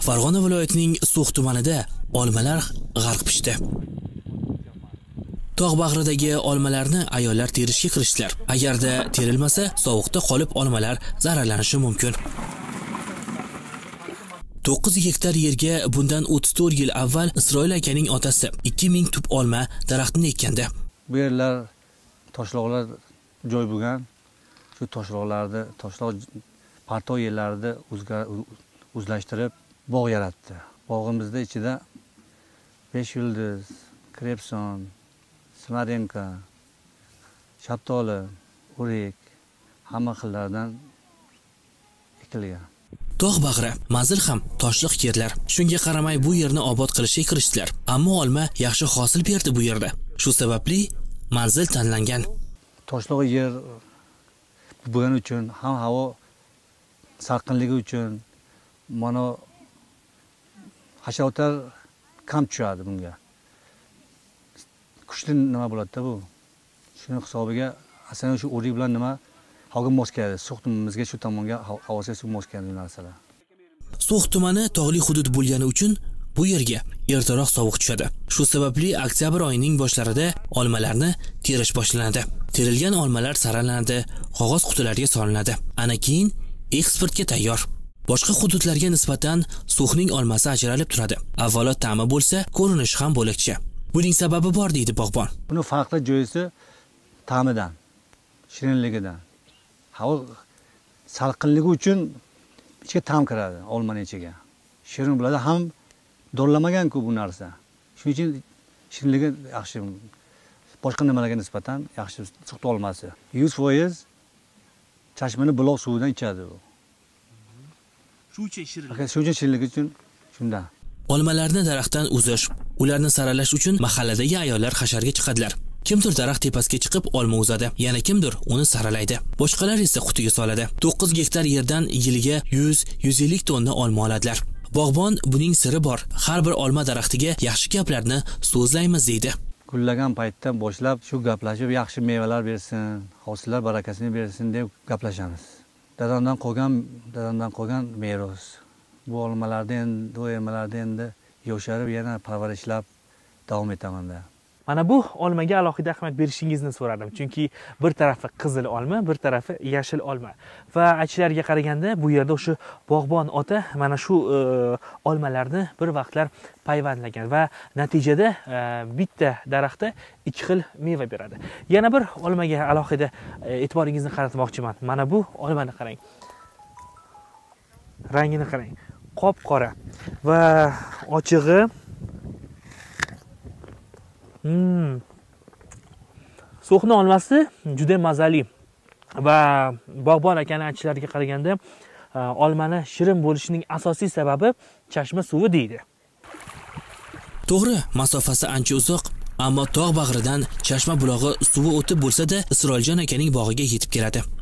Farg'ona viloyatining So'x tumanida olmalar g'arq pishdi. Tog' bag'ridagi olmalarni ayollar terishga kirishdilar. Agarda terilmasa, sovuqda qolib olmalar zararlanishi mumkin. 9 gektar yerga bundan 34 yil avval Isroil akaning otasi 2000 tub olma daraxtini ekkandi. Bu yerlar toshloqlar joy bo'lgan. Shu toshloq parto yerlarida o'zlashtirib bog' yaratdi. Bog'imizda ichida 5 yulduz, krepson, smarenka, shaftoli, o'rik hamma xillardan ekilgan. Tog' bag'ri, manzil ham toshliq yerlar. Shunga qaramay bu yerni obod qilishga kirishdilar. Ammo olma yaxshi hosil berdi bu yerda. Shu sababli manzil tanlangan. Toshloq yer bo'lgani uchun ham havo salqinligi uchun mana hasharotlar kam tushadi bunga. Kuchli nima bo'ladi-da bu. Shuni hisobiga aslida shu o'rik bilan nima havoga mos keladi. So'x tumanimizga shu tomonga havosiga mos keladi narsalar. So'x tumani tog'li hudud bo'lgani uchun bu yerga ertaroq sovuq tushadi. Shu sababli oktyabr oyining boshlarida olmalarni terish boshlanadi. Terilgan olmalar saralanadi, qog'oz qutilarga solinadi. Ana keyin eksportga tayyor. Boshqa hududlarga nisbatan So'xning olmasi ajralib turadi. Avvalo ta'mi bo'lsa, ko'rinishi ham bo'lakcha. Buning sababi bor deydi bog'bon. Buni farqli joyisi ta'midan, shirinligidan. Havo salqinligi uchun ichiga ta'm kiradi olmaning ichiga. Shirin bo'ladi, ham dorlamagan-ku bu narsa. Shuning uchun shirinligi yaxshi. Boshqa nimalarga nisbatan yaxshi So'x olmasi. 100% Chashmani buloq suvidan ichadi u. Shu uchun shirinlik. Shu uchun shirinligi uchun shundan. Olmalarni daraxtdan uzish, ularni saralash uchun mahalladagi ayollar hasharga chiqadilar. Kimdir daraxt tepasiga chiqib olma uzadi, yana kimdir uni saralaydi. Boshqalar esa qutiga soladi. 9 gektar yerdan yiliga 100-150 tonna olma oladilar. Bog'bon buning siri bor. Har bir olma daraxtiga yaxshi gaplarni so'zlaymiz deydi. Gullagan paytdan boshlab shu gaplashib yaxshi mevalar bersin, hosillar barakasini bersin deb gaplashamiz. Dadamdan qolgan meros. Bu olmalardan, do'ymalardan endi yosharib yana parvarishlab davom etaman-da. Mana bu olmaga alohida ahamiyat berishingizni so'radim. Chunki bir tarafi qizil olma, bir tarafi yashil olma. Va aytishlariga qaraganda bu yerda o'sha bog'bon ota mana shu olmalarni bir vaqtlar payvandlagan va natijada bitta daraxtda 2 xil meva beradi. Yana bir olmaga alohida e'tiboringizni qaratmoqchiman. Mana bu olmani qarang. Rangini qarang. Qop-qora va ochig'i So'xning olmasi juda mazali va bog'bon akaning aytishlariga qaraganda olmani shirin bo'lishining asosiy sababi chashma suvi deydi. To'g'ri, masofasi ancha uzoq, ammo tog' bag'ridan chashma bulog'i suvi o'tib bo'lsa-da, Isroiljon akaning bog'iga yetib keladi.